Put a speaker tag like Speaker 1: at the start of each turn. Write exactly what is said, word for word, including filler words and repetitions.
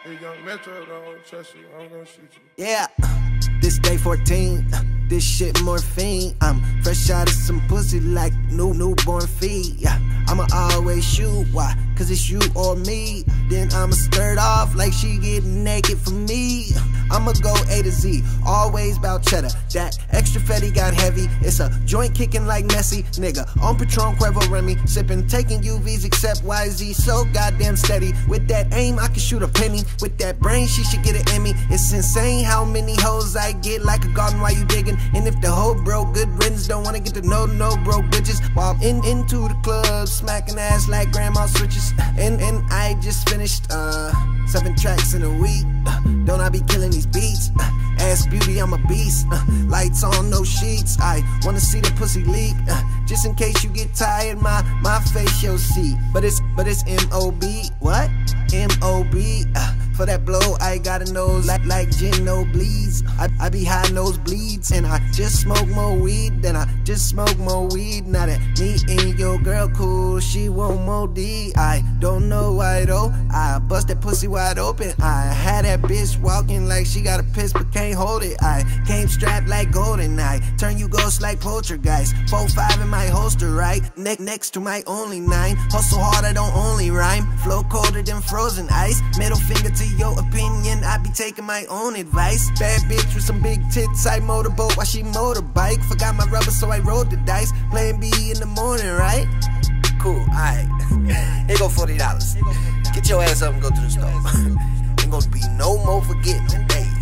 Speaker 1: Hey, young Metro, don't trust you. I'm gonna shoot you.
Speaker 2: Yeah, this day fourteen. This shit morphine. I'm fresh out of some pussy like new newborn feed. Yeah, I'ma always shoot. Why? Cause it's you or me. Then I'ma skirt off like she getting naked for me. I'ma go A to Z, always bout cheddar. That extra fetty got heavy. It's a joint kicking like Messi, nigga. On Patron, Cuervo, Remy, sipping, taking U Vs except Y Z. So goddamn steady. With that aim, I can shoot a penny. With that brain, she should get an Emmy. It's insane how many hoes I get like a garden while you digging. And if the hoe broke, good riddance. Don't wanna get to know no broke bitches. While I'm in into the club, smacking ass like grandma switches. And and I just finished uh seven tracks in a week. Uh, don't I be killing these beats? Uh, ass beauty, I'm a beast. Uh, lights on, no sheets. I wanna see the pussy leak. Uh, just in case you get tired, my my face you'll see. But it's but it's M O B. What? M O B. Uh, for that blow, I got a nose like like gin no bleeds. I, I be high nose bleeds, and I just smoke more weed. Then I just smoke more weed. Now that me and your girl cool, she want more D. I don't know why though. I bust that pussy wide open. I had that bitch walking like she got a piss but can't hold it. I came strapped like golden. I turn you ghost like poltergeist. Four five in my holster, right? Neck next to my only nine. Hustle hard, I don't only rhyme. Flow colder than frozen ice. Middle finger to your opinion, I be taking my own advice. Bad bitch with some big tits, I motorboat while she motorbike. Forgot my rubber so I rolled the dice. Playing B in the morning, right? Cool, alright. Here go forty dollars. Get your ass up and go to the store. Ain't gonna be no more forgetting today.